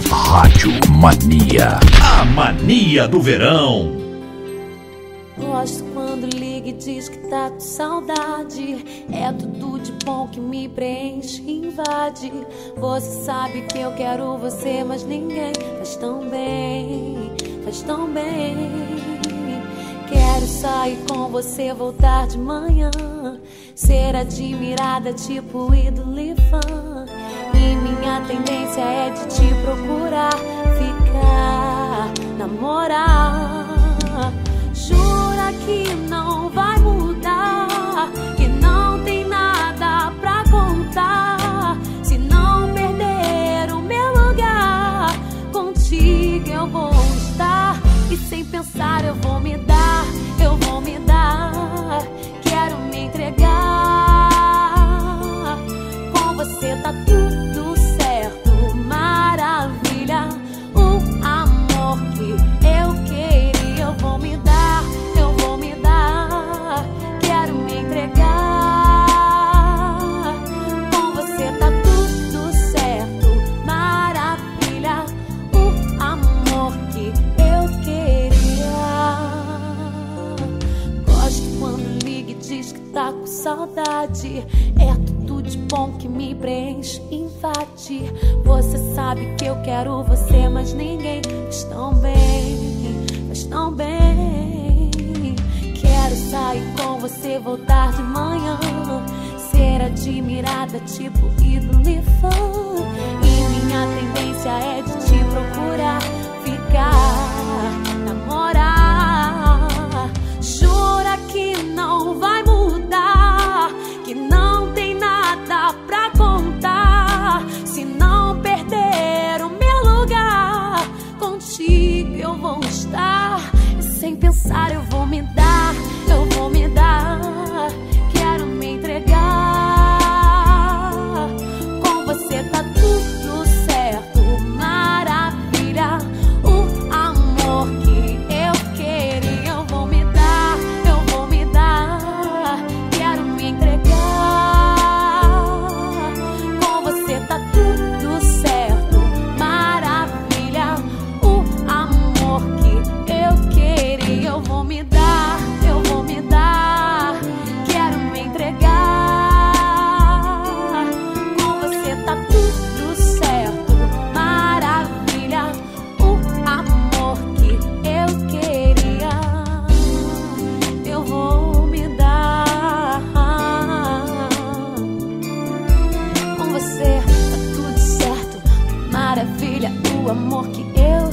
Rádio Mania, a mania do verão. Gosto quando liga e diz que tá com saudade. É tudo de bom que me preenche e invade. Você sabe que eu quero você, mas ninguém faz tão bem, faz tão bem. Quero sair com você, voltar de manhã, ser admirada tipo ídolo e fã. E minha tendência é de te procurar, ficar, namorar. Jura que não vai mudar, que não tem nada pra contar. Se não perder o meu lugar, contigo eu vou estar. E sem pensar eu vou me dar, eu vou me dar. Quero me entregar. Com você tá tudo certo, maravilha. O amor que eu queria eu vou me dar, eu vou me dar. Quero me entregar. Com você tá tudo certo, maravilha. O amor que eu queria. Gosto quando liga e diz que tá com saudade. É tudo de bom que me preenche e invade. Você sabe que eu quero você, mas ninguém faz tão bem, faz tão bem. Quero sair com você, voltar de manhã, ser admirada tipo ídolo e fã. E minha tendência é de te procurar, ficar, namorar. Jura que não vai mudar, que não tem nada pra contar. Se não perder o meu lugar, contigo eu vou estar. E sem pensar eu vou me dar, eu vou me dar. Quero me entregar. Com você tá tudo certo, maravilha. O amor que eu queria eu vou me dar, eu vou me dar. Quero me entregar. Com você tá tudo certo, maravilha. O amor que eu queria eu vou me dar, eu vou me dar. Quero me entregar. Com você tá tudo certo, maravilha. O amor que eu queria eu vou me dar. Com você tá tudo certo, maravilha. O amor que eu